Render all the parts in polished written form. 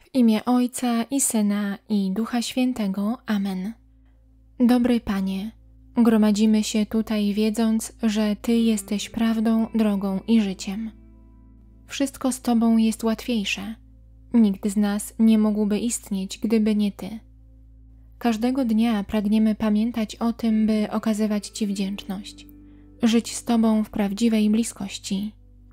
W imię Ojca i Syna i Ducha Świętego. Amen. Dobry Panie, gromadzimy się tutaj wiedząc, że Ty jesteś prawdą, drogą i życiem. Wszystko z Tobą jest łatwiejsze. Nikt z nas nie mógłby istnieć, gdyby nie Ty. Każdego dnia pragniemy pamiętać o tym, by okazywać Ci wdzięczność. Żyć z Tobą w prawdziwej bliskości.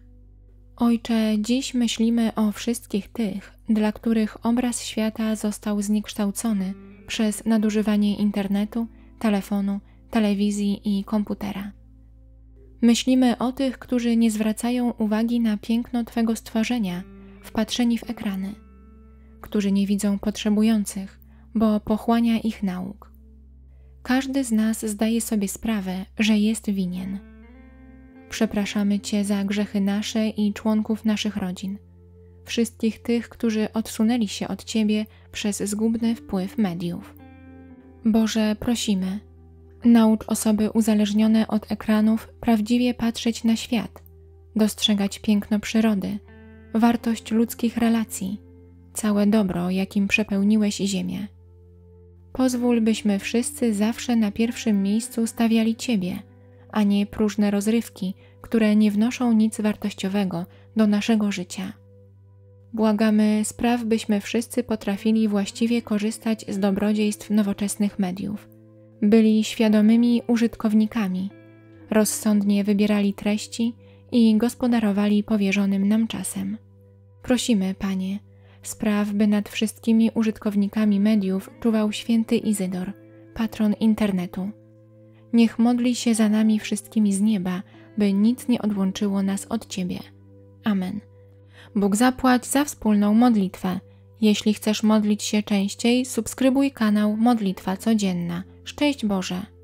Ojcze, dziś myślimy o wszystkich tych, dla których obraz świata został zniekształcony przez nadużywanie internetu, telefonu, telewizji i komputera. Myślimy o tych, którzy nie zwracają uwagi na piękno Twego stworzenia, wpatrzeni w ekrany, którzy nie widzą potrzebujących, bo pochłania ich nauk. Każdy z nas zdaje sobie sprawę, że jest winien. Przepraszamy Cię za grzechy nasze i członków naszych rodzin, wszystkich tych, którzy odsunęli się od Ciebie przez zgubny wpływ mediów. Boże, prosimy, naucz osoby uzależnione od ekranów prawdziwie patrzeć na świat, dostrzegać piękno przyrody, wartość ludzkich relacji, całe dobro, jakim przepełniłeś ziemię. Pozwól, byśmy wszyscy zawsze na pierwszym miejscu stawiali Ciebie, a nie próżne rozrywki, które nie wnoszą nic wartościowego do naszego życia. Błagamy, spraw, byśmy wszyscy potrafili właściwie korzystać z dobrodziejstw nowoczesnych mediów. Byli świadomymi użytkownikami, rozsądnie wybierali treści i gospodarowali powierzonym nam czasem. Prosimy, Panie, spraw, by nad wszystkimi użytkownikami mediów czuwał święty Izydor, patron internetu. Niech modli się za nami wszystkimi z nieba, by nic nie odłączyło nas od Ciebie. Amen. Bóg zapłać za wspólną modlitwę. Jeśli chcesz modlić się częściej, subskrybuj kanał Modlitwa Codzienna. Szczęść Boże!